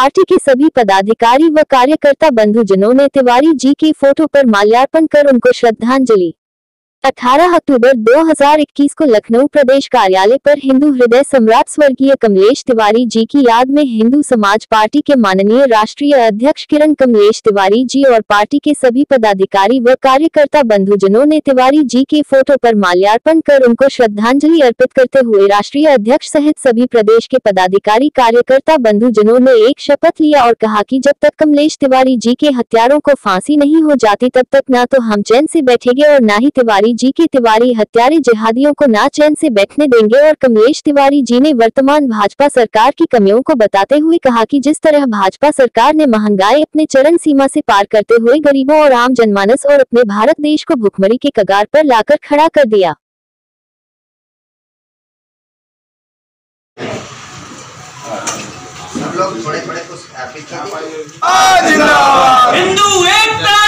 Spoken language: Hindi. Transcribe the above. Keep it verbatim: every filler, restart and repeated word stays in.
पार्टी के सभी पदाधिकारी व कार्यकर्ता बंधुजनों ने तिवारी जी की फोटो पर माल्यार्पण कर उनको श्रद्धांजलि। अठारह अक्टूबर दो हज़ार इक्कीस को लखनऊ प्रदेश कार्यालय पर हिंदू हृदय सम्राट स्वर्गीय कमलेश तिवारी जी की याद में हिंदू समाज पार्टी के माननीय राष्ट्रीय अध्यक्ष किरण कमलेश तिवारी जी और पार्टी के सभी पदाधिकारी व कार्यकर्ता बंधुजनों ने तिवारी जी की फोटो पर माल्यार्पण कर उनको श्रद्धांजलि अर्पित करते हुए राष्ट्रीय अध्यक्ष सहित सभी प्रदेश के पदाधिकारी कार्यकर्ता बंधुजनों ने एक शपथ लिया और कहा कि जब तक कमलेश तिवारी जी के हत्यारों को फांसी नहीं हो जाती तब तक ना तो हम चैन से बैठेंगे और ना ही तिवारी जी के तिवारी हत्यारे जिहादियों को ना चैन से बैठने देंगे। और कमलेश तिवारी जी ने वर्तमान भाजपा सरकार की कमियों को बताते हुए कहा कि जिस तरह भाजपा सरकार ने महंगाई अपने चरम सीमा से पार करते हुए गरीबों और आम जनमानस और अपने भारत देश को भुखमरी के कगार पर लाकर खड़ा कर दिया। सब लोग थोड़े थोड़े कुछ हिंदू एकता